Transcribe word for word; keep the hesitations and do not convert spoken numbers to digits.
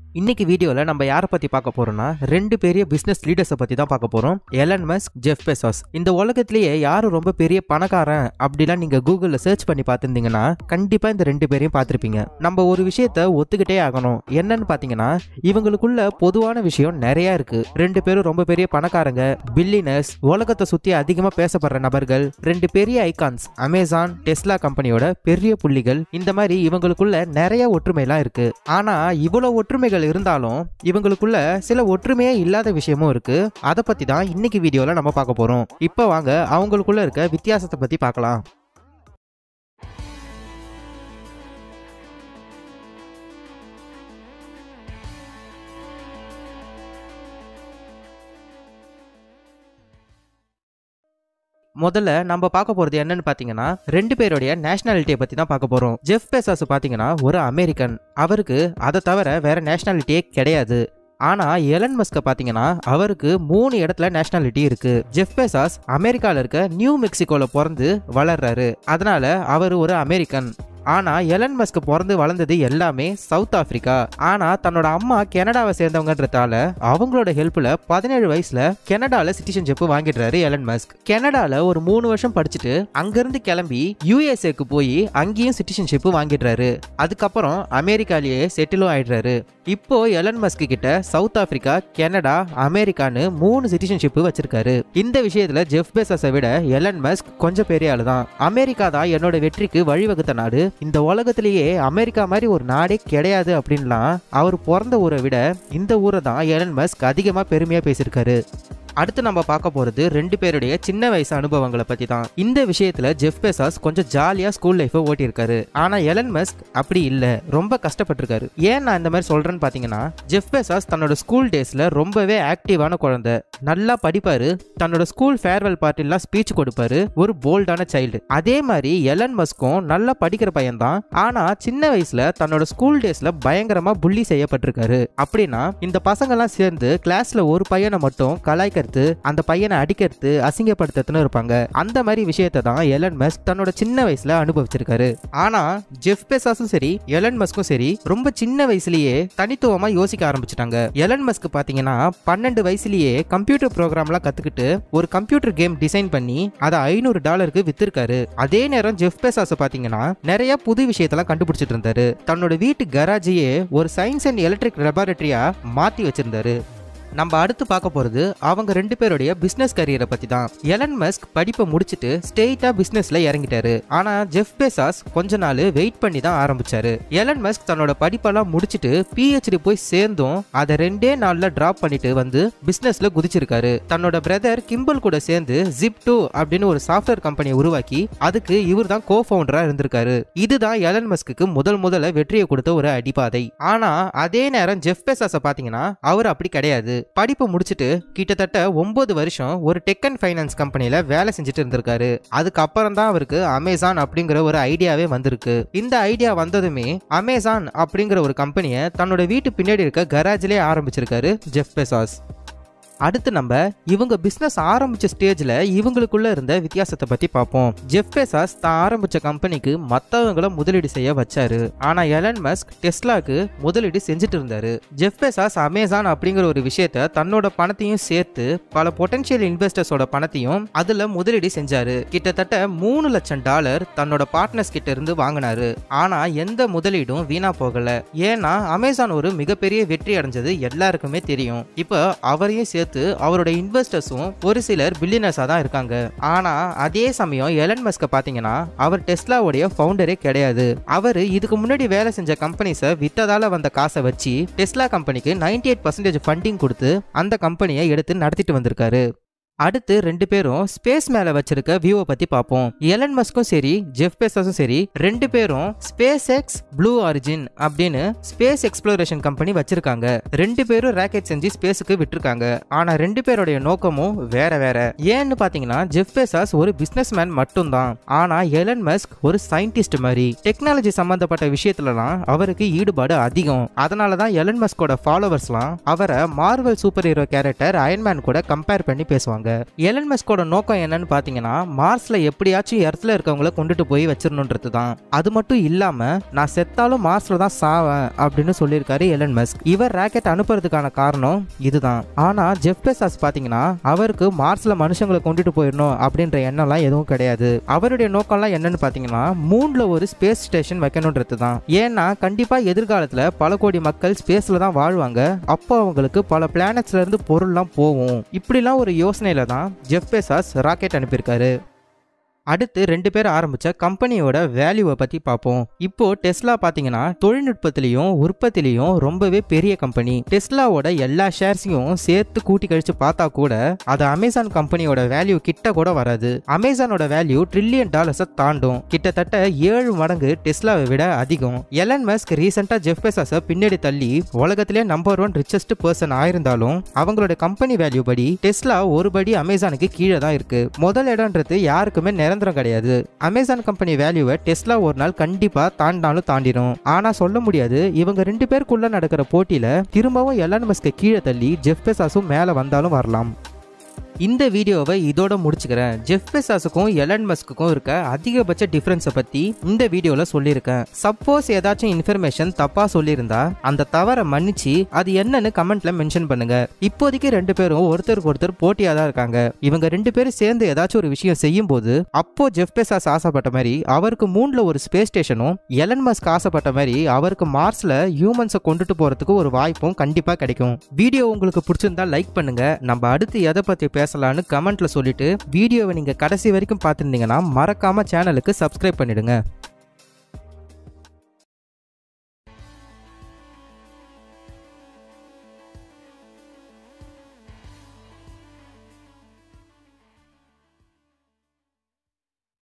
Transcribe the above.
இன்னைக்கு வீடியோல நம்ம யாரை பத்தி பார்க்க போறோம்னா ரெண்டு பெரிய பிசினஸ் லீடர்ஸை பத்தி தான் பார்க்க போறோம். Elon Musk, Jeff Bezos. இந்த உலகத்திலேயே யாரு ரொம்ப பெரிய பணக்காரன் அப்படிலாம் நீங்க கூகுள்ல சர்ச் பண்ணி பார்த்திருந்தீங்கன்னா கண்டிப்பா இந்த ரெண்டு பேரையும் பார்த்திருப்பீங்க. நம்ம ஒரு விஷயத்த ஒத்துக்கிட்டே ஆகணும். என்னன்னு பாத்தீங்கன்னா இவங்களுக்குள்ள பொதுவான விஷயம் நிறைய இருக்கு. ரெண்டு பேரும் ரொம்ப பெரிய பணக்காரங்க, பில்லியனர்ஸ், உலகத்தை சுத்தி அதிகமா பேசப்படுற நபர்கள், ரெண்டு பெரிய ஐகான்ஸ், அமேசான், டெஸ்லா கம்பெனியோட பெரிய புள்ளிகள். இந்த மாதிரி இவங்களுக்குள்ள நிறைய ஒற்றுமைலாம் இருக்கு. ஆனா இவ்வளவு ஒற்றுமைகள் இருந்தாலும் இவங்களுக்குள்ள சில ஒற்றுமையே இல்லாத விஷயமும் இருக்கு. அதை பத்தி தான் இன்னைக்கு வீடியோல நம்ம பார்க்க போறோம். இப்போ வாங்க அவங்களுக்குள்ள இருக்க வித்தியாசத்தை பத்தி பார்க்கலாம். முதல்ல நம்ம பார்க்க போறது என்னன்னு பாத்தீங்கன்னா ரெண்டு பேருடைய நேஷனாலிட்டியை பத்தி தான் பார்க்க போறோம். ஜெஃப் பெசோஸ் பாத்தீங்கன்னா ஒரு அமெரிக்கன். அவருக்கு அதை தவிர வேற நேஷனாலிட்டியே கிடையாது. ஆனா எலன் மஸ்க பாத்தீங்கன்னா அவருக்கு மூணு இடத்துல நேஷனாலிட்டி இருக்கு. ஜெஃப் பெசோஸ் அமெரிக்கால இருக்க நியூ மெக்சிகோல பிறந்து வளர்றாரு. அதனால அவர் ஒரு அமெரிக்கன். ஆனா எலன் மஸ்க் பிறந்து வளர்ந்தது எல்லாமே சவுத் ஆப்பிரிக்கா. ஆனா தன்னோட அம்மா கனடாவை சேர்ந்தவங்கன்றதால அவங்களோட ஹெல்ப்ல பதினேழு வயசுல கனடால சிட்டிசன்ஷிப் வாங்கிடுறாரு எலன் மஸ்க். கனடால ஒரு மூணு வருஷம் படிச்சுட்டு அங்கிருந்து கிளம்பி யூஎஸ்ஏக்கு போய் அங்கேயும் சிட்டிசன்ஷிப் வாங்கிடுறாரு. அதுக்கப்புறம் அமெரிக்காலேயே செட்டிலும் ஆயிடுறாரு. இப்போ எலன் மஸ்க் கிட்ட சவுத் ஆப்பிரிக்கா, கனடா, அமெரிக்கான்னு மூணு சிட்டிசன்ஷிப் வச்சிருக்காரு. இந்த விஷயத்துல ஜெஃப் பெசோஸை விட எலன் மஸ்க் கொஞ்சம் பெரிய ஆளு தான். அமெரிக்கா தான் என்னோட வெற்றிக்கு வழிவகுத்த நாடு, இந்த உலகத்திலேயே அமெரிக்கா மாதிரி ஒரு நாடே கிடையாது அப்படின்லாம் அவர் பிறந்த ஊரை விட இந்த ஊரை தான் எலன் மஸ்க் அதிகமா பெருமையா பேசியிருக்காரு. அடுத்து நம்ம பார்க்க போறது ரெண்டு பேருடைய சின்ன வயசு அனுபவங்களை பத்தி தான். இந்த விஷயத்துல ஜெஃப் பெசோஸ் கொஞ்சம் ஜாலியா ஸ்கூல் லைஃபை ஓட்டியிருக்காரு. ஆனா எலன் மஸ்க் அப்படி இல்ல, ரொம்ப கஷ்டப்பட்டிருக்காரு. ஏன் நான் இந்த மாதிரி சொல்றேன்னு பாத்தீங்கன்னா ஜெஃப் பெசோஸ் தன்னோட ஸ்கூல் டேஸ்ல ரொம்பவே ஆக்டிவான குழந்தை. நல்லா படிப்பாரு, தன்னோட ஸ்கூல் ஃபேர்வெல் பார்ட்டிலாம் ஸ்பீச் கொடுப்பாரு, ஒரு போல்டான சைல்டு. அதே மாதிரி எலன் மஸ்க்கும் நல்லா படிக்கிற பையன் தான். ஆனா சின்ன வயசுல தன்னோட ஸ்கூல் டேஸ்ல பயங்கரமா புள்ளி செய்யப்பட்டிருக்காரு. அப்படின்னா இந்த பசங்க எல்லாம் சேர்ந்து கிளாஸ்ல ஒரு பையனை மட்டும் கலாய்க்க, அந்த பையனை அடிக்கிறது, அசிங்கப்படுத்துறதுன்னு இருப்பாங்க. அந்த மாதிரி விஷயத்தை தான் எலன் மஸ்க் தன்னோட சின்ன வயசுல அனுபவிச்சிருக்காரு. ஆனா ஜெஃப் பெசோஸும் சரி எலன் மஸ்க்கும் சரி ரொம்ப சின்ன வயசுலயே தனித்துவமா யோசிக்க ஆரம்பிச்சிட்டாங்க. எலன் மஸ்க் பாத்தீங்கன்னா பன்னெண்டு வயசுலயே கம்ப்யூட்டர் ப்ரோக்ராம்லாம் கத்துக்கிட்டு ஒரு கம்ப்யூட்டர் கேம் டிசைன் பண்ணி அதை ஐநூறு டாலருக்கு வித்திருக்காரு. அதே நேரம் ஜெஃப் பெசோஸ் பாத்தீங்கன்னா நிறைய புது விஷயத்தெல்லாம் கண்டுபிடிச்சிட்டு இருந்தாரு. தன்னோட வீட்டு கராஜையே ஒரு சயின்ஸ் அண்ட் எலக்ட்ரிக் லெபார்டரியா மாத்தி வச்சிருந்தாரு. நம்ம அடுத்து பார்க்க போறது அவங்க ரெண்டு பேருடைய பிசினஸ் கரியரை பத்தி தான். எலன் மஸ்க் படிப்பை முடிச்சிட்டு ஸ்ட்ரெயிட்டா பிசினஸ்ல இறங்கிட்டாரு. ஆனா ஜெஃப் பெசோஸ் கொஞ்ச நாள் வெயிட் பண்ணி தான் ஆரம்பிச்சாரு. எலன் மஸ்க் தன்னோட படிப்பெல்லாம் முடிச்சிட்டு பிஹெச்டி போய் சேர்ந்தும் அதை ரெண்டே நாள்ல டிராப் பண்ணிட்டு வந்து பிசினஸ்ல குதிச்சிருக்காரு. தன்னோட பிரதர் கிம்பல் கூட சேர்ந்து ஜிப் டூ அப்படின்னு ஒரு சாஃப்ட்வேர் கம்பெனியை உருவாக்கி அதுக்கு இவர் தான் கோ ஃபவுண்டரா இருந்திருக்காரு. இதுதான் எலன் மஸ்க்கு முதல் முதல்ல வெற்றியை கொடுத்த ஒரு அடிபாதை. ஆனா அதே நேரம் ஜெஃப் பெசோஸை பாத்தீங்கன்னா அவர் அப்படி கிடையாது. படிப்பு முடிச்சிட்டு கிட்டத்தட்ட ஒன்பது வருஷம் ஒரு டெக் அண்ட் ஃபைனான்ஸ் கம்பெனில வேலை செஞ்சுட்டு இருந்திருக்காரு. அதுக்கப்புறம் தான் அவருக்கு அமேசான் அப்படிங்கிற ஒரு ஐடியாவே வந்திருக்கு. இந்த ஐடியா வந்ததுமே அமேசான் அப்படிங்கிற ஒரு கம்பெனியை தன்னோட வீட்டு பின்னாடி இருக்க கராஜ்லயே ஆரம்பிச்சிருக்காரு ஜெஃப் பெசோஸ். அடுத்து நம்ம இவங்க பிசினஸ் ஆரம்பிச்ச ஸ்டேஜ்ல இவங்களுக்குள்ள இருந்த வித்தியாசத்தை பத்தி பார்ப்போம். ஜெஃப் பெசோஸ் தான் ஆரம்பிச்ச கம்பெனிக்கு மத்தவங்கள முதலீடு செய்ய வச்சாரு. ஆனா எலன் மஸ்க் டெஸ்லாக்கு முதலீடு செஞ்சுட்டு இருந்தாரு. ஜெஃப் பெசோஸ் அமேசான் அப்படிங்கிற ஒரு விஷயத்த தன்னோட பணத்தையும் சேர்த்து பல பொட்டன்ஷியல் இன்வெஸ்டர்ஸோட பணத்தையும் அதுல முதலீடு செஞ்சாரு. கிட்டத்தட்ட மூணு லட்சம் டாலர் தன்னோட பார்ட்னர்ஸ் கிட்ட இருந்து வாங்கினாரு. ஆனா எந்த முதலீடும் வீணா போகல. ஏன்னா அமேசான் ஒரு மிகப்பெரிய வெற்றி அடைஞ்சது எல்லாருக்குமே தெரியும். இப்போ அவரையும் சேர்த்து அவரோட இன்வெஸ்டர்ஸும் ஒரு சிலர் பில்லியனர்ஸா தான் இருக்காங்க. ஆனா அதே சமயம் எலன் மஸ்க பாத்தீங்கன்னா அவர் டெஸ்லாவுடைய ஃபவுண்டரே கிடையாது. அவரு இதுக்கு முன்னாடி வேலை செஞ்ச கம்பெனிஸை வித்ததால வந்த காசை வச்சு டெஸ்லா கம்பெனிக்கு நைன்டி எயிட் பர்சன்டேஜ் ஃபண்டிங் கொடுத்து அந்த கம்பெனியை எடுத்து நடத்திட்டு வந்திருக்காரு. அடுத்து ரெண்டு பேரும் ஸ்பேஸ் மேல வச்சிருக்க வியூவை பத்தி பார்ப்போம். எலன் மஸ்க்கும் சரி ஜெஃப் பெசோஸும் சரி ரெண்டு பேரும் ஸ்பேஸ் எக்ஸ் ப்ளூ ஆரிஜின் அப்படின்னு ஸ்பேஸ் எக்ஸ்ப்ளோரேஷன் கம்பெனி வச்சிருக்காங்க. ரெண்டு பேரும் ராக்கெட் செஞ்சு ஸ்பேஸுக்கு விட்டுருக்காங்க. ஆனா ரெண்டு பேருடைய நோக்கமும் வேற வேற. ஏன்னு பாத்தீங்கன்னா ஜெஃப் பெசோஸ் ஒரு பிசினஸ் மேன் மட்டும் தான். ஆனா எலன் மஸ்க் ஒரு சயின்டிஸ்ட் மாதிரி டெக்னாலஜி சம்பந்தப்பட்ட விஷயத்துலலாம் அவருக்கு ஈடுபாடு அதிகம். அதனாலதான் எலன் மஸ்கோட ஃபாலோவர்ஸ்லாம் அவரை Marvel superhero character Iron Man கூட கம்பேர் பண்ணி பேசுவாங்க. வாழ்றாங்க. எலன் மஸ்கோட நோக்கம் என்னன்னு பாத்தீங்கன்னா மார்ஸ்ல எப்படியாச்சும் எர்த்ல இருக்கவங்கள கொண்டுட்டு போய் வச்சிரணும்ன்றது தான். அது மட்டும் இல்லாம நான் செத்தாலும் மார்ஸ்ல தான் சாவேன் அப்படின்னு சொல்லியிருக்காரு எலன் மஸ்க். இவர் ராக்கெட் அனுப்புறதுக்கான காரணம் இதுதான். ஆனா ஜெஃப் பெசாஸ் பாத்தீங்கன்னா அவருக்கு மார்ஸ்ல மனுஷங்களை கொண்டுட்டு போயிடணும் அப்படின்ற எண்ணம்லாம் எதுவும் கிடையாது. அவருடைய நோக்கம்லாம் என்னன்னு பாத்தீங்கன்னா மூன்ல ஒரு ஸ்பேஸ் ஸ்டேஷன் வைக்கணும்ன்றது தான். ஏன்னா கண்டிப்பா எதிர்காலத்துல பல கோடி மக்கள் ஸ்பேஸ்ல தான் வாழ்வாங்க. அப்போ அவங்களுக்கு பல பிளானட்ஸ்ல இருந்து பொருள்லாம் போகும். இப்படிலாம் ஒரு யோசனையில தான் ஜெஃப் பெசாஸ் ராக்கெட் அனுப்பியிருக்காரு. அடுத்து ரெண்டு பேர் ஆரம்பிச்ச கம்பெனியோட வேல்யூவை பத்தி பார்ப்போம். இப்போ டெஸ்லா பாத்தீங்கன்னா தொழில்நுட்பத்திலையும் உற்பத்திலையும் ரொம்பவே பெரிய கம்பெனி. டெஸ்லாவோட எல்லா ஷேர்ஸையும் சேர்த்து கூட்டி கழிச்சு பார்த்தா கூட அது அமேசான் கம்பெனியோட வேல்யூ கிட்ட கூட வராது. அமேசானோட வேல்யூ ட்ரில்லியன் டாலர்ஸை தாண்டும். கிட்டத்தட்ட ஏழு மடங்கு டெஸ்லாவை விட அதிகம். எலன் மஸ்க் ரீசெண்டா ஜெஃப் பெசாஸை பின்னாடி தள்ளி உலகத்திலே நம்பர் ஒன் ரிச்சஸ்ட் பர்சன் ஆயிருந்தாலும் அவங்களோட கம்பெனி வேல்யூ படி டெஸ்லா ஒரு படி அமேசானுக்கு கீழே தான் இருக்கு. முதல் இடம்ன்றது யாருக்குமே நிரந்தரம் கிடையாது. அமேசான் கம்பெனி வேல்யூவை டெஸ்லா ஒரு நாள் கண்டிப்பா தாண்டாலும் தாண்டிடும். ஆனா சொல்ல முடியாது இவங்க ரெண்டு பேருக்குள்ள நடக்கிற போட்டியில திரும்பவும் எலன் மஸ்கை கீழே தள்ளி ஜெஃப் பெசாஸும் மேல வந்தாலும் வரலாம். இந்த வீடியோவை இதோட முடிச்சுக்கிறேன். ஜெஃப் பெசாஸுக்கும் எலன் மஸ்க்குக்கும் இருக்க அதிகபட்ச டிஃபரன்ஸை பத்தி இந்த வீடியோல சொல்லியிருக்கேன். சப்போஸ் ஏதாச்சும் இன்ஃபர்மேஷன் தப்பா சொல்லியிருந்தா அந்த தவறை மன்னிச்சு அது என்னன்னு கமெண்ட்ல மென்ஷன் பண்ணுங்க. இப்போதைக்கு ரெண்டு பேரும் ஒருத்தருக்கு ஒருத்தர் போட்டியா தான் இருக்காங்க. இவங்க ரெண்டு பேரும் சேர்ந்து ஏதாச்சும் ஒரு விஷயம் செய்யும் போது அப்போ ஜெஃப் பெசாஸ் ஆசைப்பட்ட மாதிரி அவருக்கு மூன்ல ஒரு ஸ்பேஸ் ஸ்டேஷனும் எலன் மஸ்க் ஆசைப்பட்ட மாதிரி அவருக்கு மார்ஸ்ல ஹியூமன்ஸை கொண்டுட்டு போறதுக்கு ஒரு வாய்ப்பும் கண்டிப்பா கிடைக்கும். வீடியோ உங்களுக்கு பிடிச்சிருந்தா லைக் பண்ணுங்க. நம்ம அடுத்து எதை பத்தி பேசலான்னு கமெண்ட்ல சொல்லிட்டு வீடியோவை நீங்க கடைசி வரைக்கும் பார்த்துருந்தீங்கன்னா மறக்காம சேனலுக்கு சப்ஸ்கிரைப் பண்ணிடுங்க.